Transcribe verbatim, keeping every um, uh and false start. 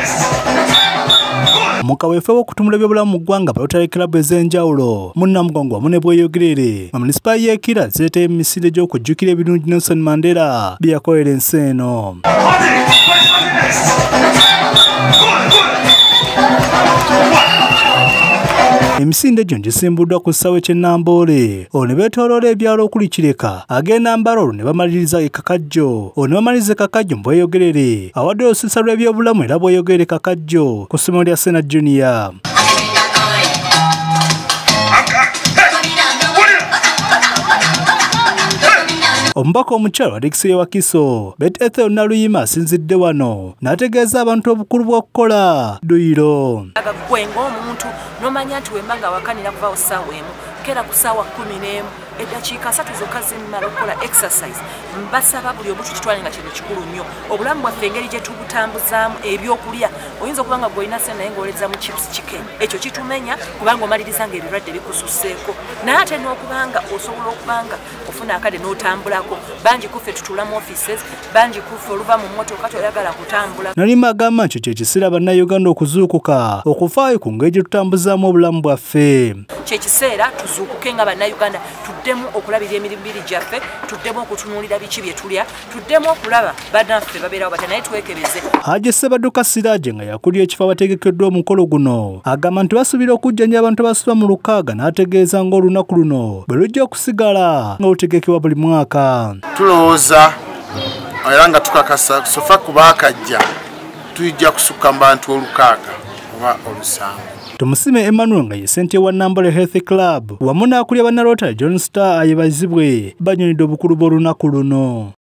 Mukawefe w'okutumula ebyobulamu mu ggwanga Rotary Club ez'enjawulo munnamugongo wamu ne bweyogere Municipal y'e Kira zeeteye emisinde gy'okujjukira ebirungi Nelson Mandera bye yakolera ensi eno. Emisinde gyo gisimbuddwa ku ssaawa ky'e Namboole. Olwo ne beetooloola ebyalo okuli Kireka, agenda Mbarolu ne bamaliriza e Kakajjo. Olwo ne bamaliriza e Kakajjo mu bweyogerere awadde olusiisa lw'ebyobulamu era bweyogerere Kakajjo ku ssomero lya Sena Junior. Omubaka omukyala wa Dixie Wakiso Bet Ethel Naluyima asinzidde wano n'ategeeza abantu obukulu bw'okukola duyiro. Agakwenga omuntu n'omanya nti wemba nga wakanira kuvaawo ssaawa emu kera ku ssaawa kkumi n'emu eddakiika asatu zokka zimmala okukola exercise. Mbasaba buli omu tukitwale nga kino kikulu nnyo. Obulamu bwaffe engeri gye tubutambuzaamu ebyokulya oyinza okuba nga gw'olina ssente naye ng'oleza mu chips chicken. Ekyo kitumenya kubanga omaliriza nga ebirwadde bikususseeko. Naye ate n'okubanga osobola okubanga ofuna akade n'otambulako. Bangi kuffe tutula mu offices, bangi kuffe oluva mu mmotoka toyagala kutambula. Nalima agamba nti kye kiseera bannayuganda okuzuukuka okufaayo ku ngeri gye tutambuzaamu obulamu bwaffe. Kye kiseera tuzuukuke nga bannayuganda tuddemu okulabira emirimu gyaffe, tuddemu okutunuulira biki bye tulya, tuddemu okulaba bannaffe babeerawo bata naye twekebeze. Hajji Ssebaduka Siraaje nga yakulira ekifo abategekeddwa omukolo guno agamba nti basuubira okujjanja abantu abasula mu lukaaga n'ategeeza ng'olunaku luno bwe lujja okusigala nga lutegekebwa buli mwaka. Tulowooza era nga tukakasa sofa kuba akajja tujja kusukka mu bantu olukaaga oba olusanvu. Tumusime Emmanuel nga ye ssentebe wa Namboole Health Club wamu n'akulira banna Rotary John Star ayebazibwe bannyonidde obukulu bw'olunaku luno.